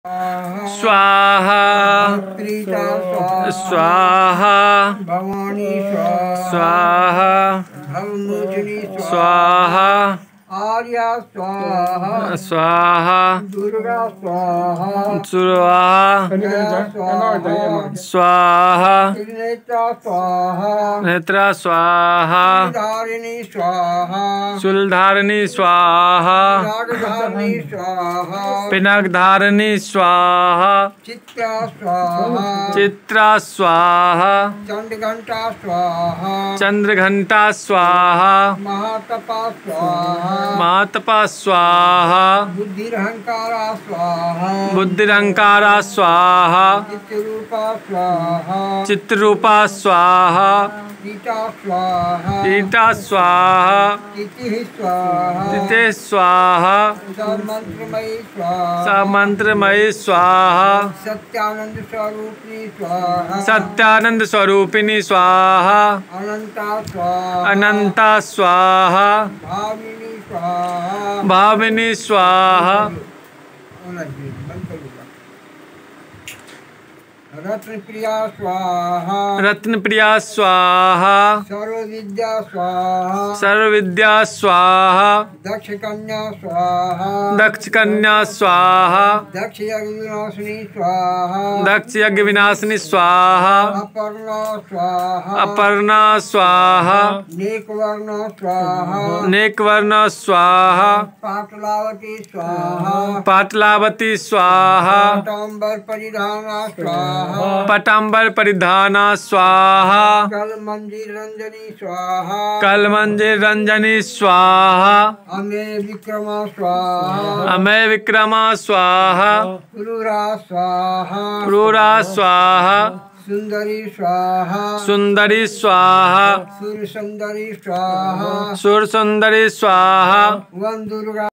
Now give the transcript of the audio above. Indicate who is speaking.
Speaker 1: स्वाहा स्वाहा
Speaker 2: भवानी
Speaker 1: स्वाहा
Speaker 2: धर्मोजनी
Speaker 1: स्वाहा
Speaker 2: आर्या स्वाहा
Speaker 1: स्वाहा
Speaker 2: दुर्गा स्वाहा
Speaker 1: स्वाहा
Speaker 2: त्रिनेत्रा स्वाहा
Speaker 1: नेत्रा स्वाहा
Speaker 2: धारिणी स्वाहा
Speaker 1: शूलधारिणी स्वाहा
Speaker 2: नागधारिणी स्वाहा
Speaker 1: पिनाकधारिणी स्वाहा
Speaker 2: चित्रा स्वाहा
Speaker 1: चित्रा स्वाहा
Speaker 2: चंद्रघंटा स्वाहा
Speaker 1: चंद्रघंटा स्वाहा
Speaker 2: महातपा स्वाहा
Speaker 1: महातपा स्वाहा
Speaker 2: बुद्धिरहंकारा स्वाहा
Speaker 1: बुद्धिरंकारा स्वाहा
Speaker 2: चित्रूपा स्वाहा
Speaker 1: चित्रूपा स्वाहा
Speaker 2: ईटा स्वाहा
Speaker 1: ईटा स्वाहा
Speaker 2: तिथिः स्वाहा
Speaker 1: तिथे स्वाहा
Speaker 2: मंत्रमयी स्वाहा
Speaker 1: समंत्रमयी स्वाहा
Speaker 2: सत्यानंद स्वरूपिणी स्वाहा
Speaker 1: सत्यानंद स्वरूपिणी स्वाहा
Speaker 2: अनंता स्वाहा
Speaker 1: अनंता स्वाहा
Speaker 2: भाविनी स्वाहा
Speaker 1: भाविनी स्वाहा
Speaker 2: रत्न प्रिया स्वाहा
Speaker 1: रत्न प्रिया स्वाहा
Speaker 2: सर्व विद्या स्वाहा
Speaker 1: सर्व विद्या स्वाहा
Speaker 2: दक्ष कन्या स्वाहा
Speaker 1: दक्ष कन्या स्वाहा
Speaker 2: दक्ष यज्ञ विनाशिनी स्वाहा
Speaker 1: दक्ष यज्ञ विनाशिनी स्वाहा
Speaker 2: अपर्णा स्वाहा
Speaker 1: अपर्णा स्वाहा
Speaker 2: नेकवर्ण स्वाहा
Speaker 1: नेकवर्ण स्वाहा
Speaker 2: पाटलावती स्वाहा
Speaker 1: पाटलावती स्वाहा
Speaker 2: पटांबर परिधाना स्वाहा
Speaker 1: पटांबर परिधाना स्वाहा
Speaker 2: कल मंदिर रंजनी स्वाहा
Speaker 1: कल मंदिर रंजनी स्वाहा
Speaker 2: अमे विक्रमा स्वाहा
Speaker 1: अमय विक्रमा स्वाहा
Speaker 2: क्रूरा स्वाहा
Speaker 1: क्रूरा स्वाहा
Speaker 2: सुंदरी स्वाहा
Speaker 1: सुंदरी स्वाहा
Speaker 2: सुर सुंदरी स्वाहा
Speaker 1: सुर सुंदरी स्वाहा
Speaker 2: वन दुर्गा